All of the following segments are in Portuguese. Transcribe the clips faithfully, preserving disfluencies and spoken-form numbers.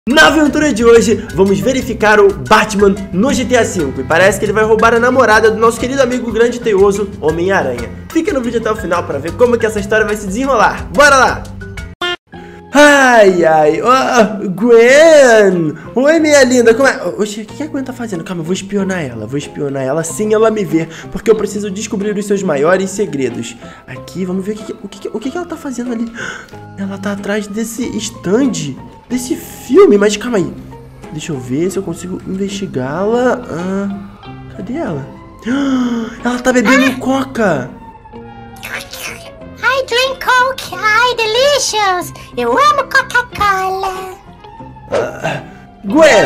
Na aventura de hoje, vamos verificar o Batman no G T A cinco. E parece que ele vai roubar a namorada do nosso querido amigo grande e teioso Homem-Aranha. Fica no vídeo até o final para ver como que essa história vai se desenrolar. Bora lá! Ai, ai, oh, Gwen! Oi, minha linda, como é? Oxe, o que a Gwen tá fazendo? Calma, eu vou espionar ela, vou espionar ela sem ela me ver, porque eu preciso descobrir os seus maiores segredos. Aqui, vamos ver o que, o que, o que ela tá fazendo ali. Ela tá atrás desse stand, desse filme, mas calma aí. Deixa eu ver se eu consigo investigá-la. Ah, cadê ela? Ela tá bebendo coca. I drink Coke, ai, delicious! Eu amo Coca-Cola! Uh, Gwen!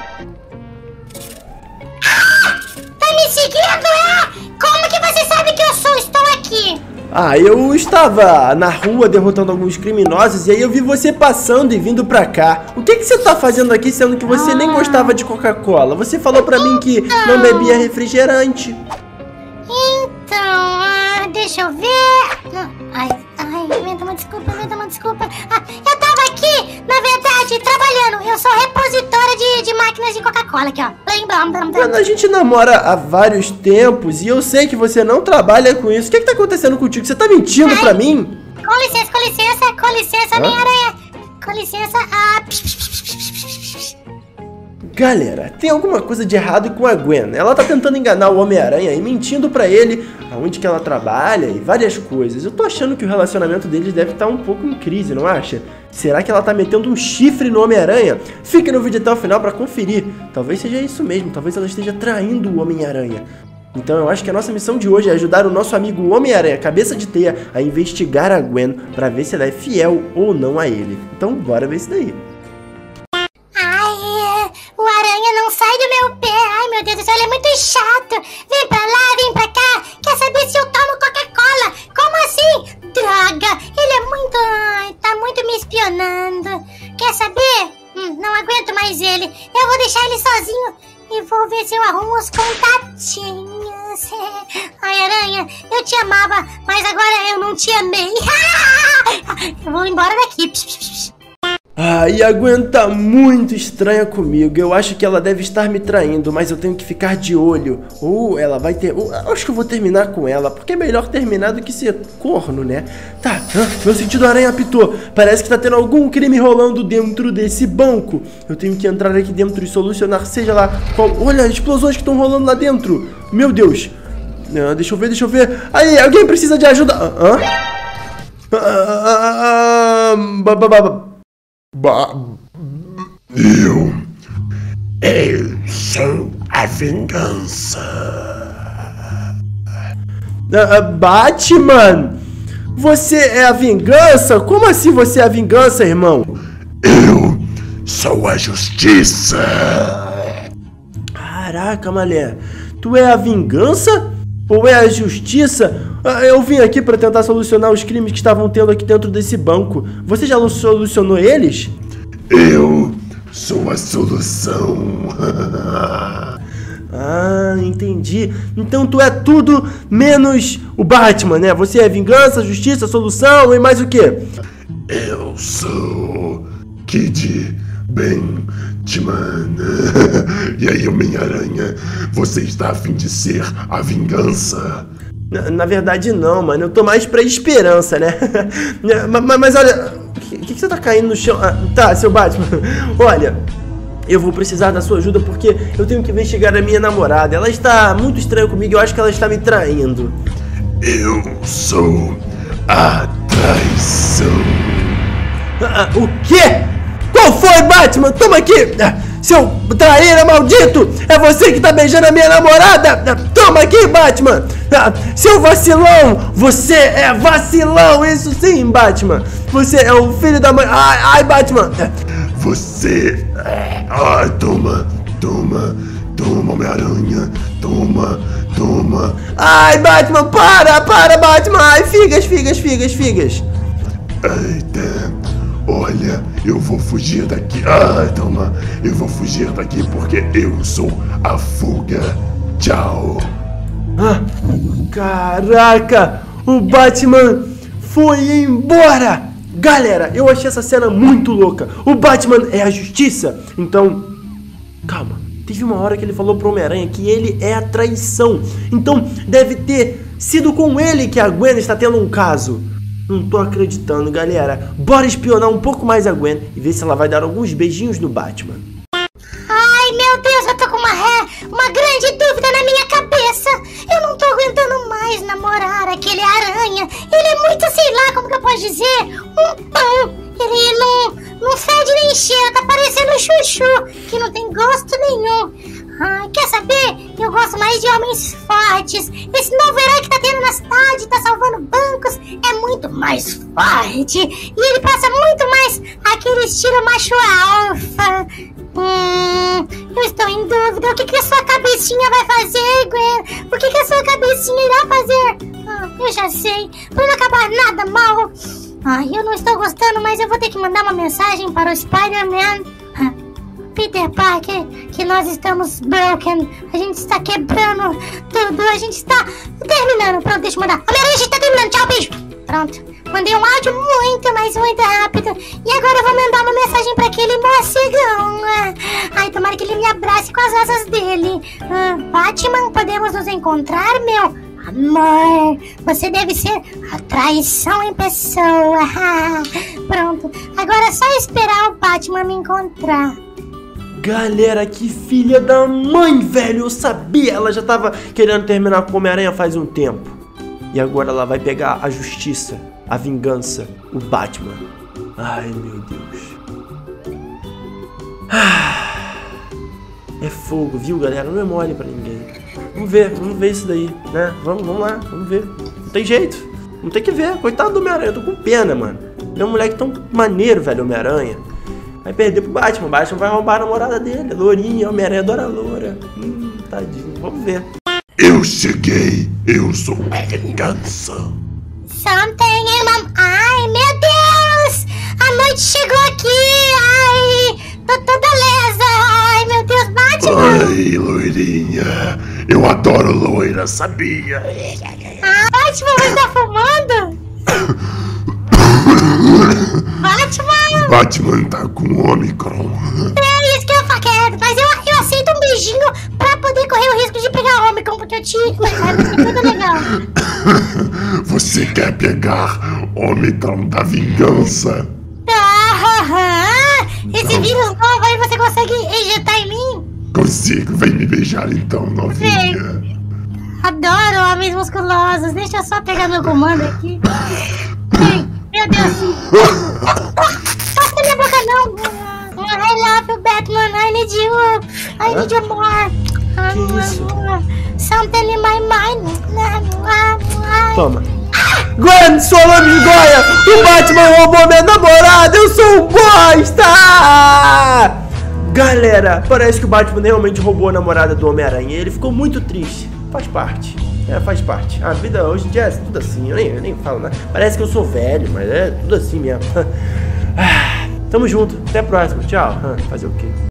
Ah, tá me seguindo, é? Como que você sabe que eu sou? Estou aqui! Ah, eu estava na rua derrotando alguns criminosos e aí eu vi você passando e vindo pra cá. O que que você tá fazendo aqui sendo que você ah. nem gostava de Coca-Cola? Você falou pra então... mim que não bebia refrigerante. Então, ah, deixa eu ver... Ai, ai, inventa uma desculpa, inventa uma desculpa. Ah, eu tava aqui, na verdade, trabalhando. Eu sou repositora de, de máquinas de Coca-Cola aqui, ó. Mano, a gente namora há vários tempos e eu sei que você não trabalha com isso. O que que tá acontecendo contigo? Você tá mentindo ai, pra mim? Com licença, com licença, com licença, Homem-Aranha. Com licença, ah... Galera, tem alguma coisa de errado com a Gwen. Ela tá tentando enganar o Homem-Aranha e mentindo pra ele aonde que ela trabalha e várias coisas. Eu tô achando que o relacionamento deles deve estar um pouco em crise, não acha? Será que ela tá metendo um chifre no Homem-Aranha? Fique no vídeo até o final pra conferir. Talvez seja isso mesmo, talvez ela esteja traindo o Homem-Aranha. Então eu acho que a nossa missão de hoje é ajudar o nosso amigo Homem-Aranha, cabeça de teia, a investigar a Gwen pra ver se ela é fiel ou não a ele. Então bora ver isso daí. O Aranha não sai do meu pé. Ai, meu Deus do céu, ele é muito chato. Vem pra lá, vem pra cá. Quer saber se eu tomo Coca-Cola? Como assim? Droga, ele é muito... Ai, tá muito me espionando. Quer saber? Hum, não aguento mais ele. Eu vou deixar ele sozinho e vou ver se eu arrumo os contatinhos. Ai, Aranha, eu te amava, mas agora eu não te amei. Eu vou embora daqui. Ah, e a Gwen tá muito estranha comigo. Eu acho que ela deve estar me traindo, mas eu tenho que ficar de olho. Ou ela vai ter... Ou, acho que eu vou terminar com ela, porque é melhor terminar do que ser corno, né? Tá, ah, meu sentido aranha apitou. Parece que tá tendo algum crime rolando dentro desse banco. Eu tenho que entrar aqui dentro e solucionar, seja lá qual... Olha, as explosões que estão rolando lá dentro. Meu Deus. Ah, deixa eu ver, deixa eu ver. Aí, alguém precisa de ajuda. Hã? Ah, ah, ah, ah, Ba eu, eu sou a vingança. Uh, Batman, você é a vingança? Como assim você é a vingança, irmão? Eu sou a justiça. Caraca, malé, tu é a vingança ou é a justiça? Uh, eu vim aqui para tentar solucionar os crimes que estavam tendo aqui dentro desse banco. Você já solucionou eles? Eu sou a solução. Ah, entendi. Então tu é tudo menos o Batman, né? Você é vingança, justiça, solução e mais o quê? Eu sou Kid Batman. E aí, Homem-Aranha, você está a fim de ser a vingança? Na, na verdade não, mano, eu tô mais pra esperança, né? mas, mas olha, o que, que você tá caindo no chão? Ah, tá, seu Batman, olha, eu vou precisar da sua ajuda porque eu tenho que investigar a minha namorada. Ela está muito estranha comigo, eu acho que ela está me traindo. Eu sou a traição. Ah, o quê? Qual foi, Batman? Toma aqui! Seu traíra maldito! É você que tá beijando a minha namorada! Toma aqui, Batman! Seu vacilão! Você é vacilão! Isso sim, Batman! Você é o filho da mãe... Ai, ai, Batman! Você... Ai, toma! Toma! Toma, Homem-Aranha! Toma! Toma! Ai, Batman! Para! Para, Batman! Ai, figas, figas, figas, figas! Eita! Olha, eu vou fugir daqui. Ah, toma. Eu vou fugir daqui porque eu sou a fuga. Tchau. Ah, caraca, o Batman foi embora. Galera, eu achei essa cena muito louca. O Batman é a justiça. Então, calma. Teve uma hora que ele falou pro Homem-Aranha que ele é a traição. Então, deve ter sido com ele que a Gwen está tendo um caso. Não tô acreditando, galera. Bora espionar um pouco mais a Gwen e ver se ela vai dar alguns beijinhos no Batman. Ai, meu Deus, eu tô com uma ré, uma grande dúvida na minha cabeça. Eu não tô aguentando mais namorar aquele aranha. Ele é muito, sei lá, como que eu posso dizer, um pão. Ele não, não fede nem cheira, tá parecendo um chuchu, que não tem gosto nenhum. Ai, quer saber? Eu gosto mais de homens fortes. Esse novo herói que tá tendo na cidade, tá salvando bancos, é muito mais forte. E ele passa muito mais aquele estilo macho alfa. Hum, eu estou em dúvida. O que que a sua cabecinha vai fazer, Gwen? O que que a sua cabecinha irá fazer? Ah, eu já sei. Pra não acabar nada mal. Ai, eu não estou gostando, mas eu vou ter que mandar uma mensagem para o Spider-Man. Ah, Peter Parker, que nós estamos broken. A gente está quebrando tudo. A gente está terminando. Pronto, deixa eu mandar. Homem-Aranha, a gente está terminando. Tchau, beijo. Pronto. Mandei um áudio muito, mas muito rápido. E agora eu vou mandar uma mensagem para aquele morcegão. Ai, tomara que ele me abrace com as asas dele. Ah, Batman, podemos nos encontrar, meu amor? Você deve ser a traição em pessoa. Pronto. Agora é só esperar o Batman me encontrar. Galera, que filha da mãe, velho. Eu sabia, ela já tava querendo terminar com o Homem-Aranha faz um tempo. E agora ela vai pegar a justiça, a vingança, o Batman. Ai, meu Deus. É fogo, viu, galera? Não é mole pra ninguém. Vamos ver, vamos ver isso daí, né? Vamos, vamos lá, vamos ver. Não tem jeito, não tem que ver. Coitado do Homem-Aranha, eu tô com pena, mano. Ele é um moleque tão maneiro, velho, Homem-Aranha. Vai perder pro Batman, o Batman vai roubar a namorada dele, a lourinha. Homem-Aranha adora a loura. Hum, tadinho, vamos ver. Eu cheguei, eu sou a vingança. Something in my... Ai, meu Deus! A noite chegou aqui! Ai, tô toda lesa! Ai, meu Deus, Batman! Ai, loirinha, eu adoro loira, sabia? Ah, Batman, você tá fumando? Batman! Batman tá com Omicron. É isso que eu quero, mas eu, eu aceito um beijinho pra poder correr o risco de pegar Omicron, porque eu te... Vai ser tudo legal. Você quer pegar Omicron da vingança? Ah, esse vírus novo aí você consegue injetar em mim? Consigo, vem me beijar então, novinha. Vem. Adoro homens musculosos, deixa eu só pegar meu comando aqui. Vem, meu Deus. Toca minha boca não. I love you, Batman, I need you. I need you more. Que isso? Something in my mind. Toma. Gwen, sua lambigóia! O Batman roubou minha namorada! Eu sou um bosta! Galera, parece que o Batman realmente roubou a namorada do Homem-Aranha. Ele ficou muito triste. Faz parte. É, faz parte. A vida hoje em dia é tudo assim. Eu nem, eu nem falo nada. Parece que eu sou velho, mas é tudo assim mesmo. Tamo junto. Até a próxima. Tchau. Fazer o quê?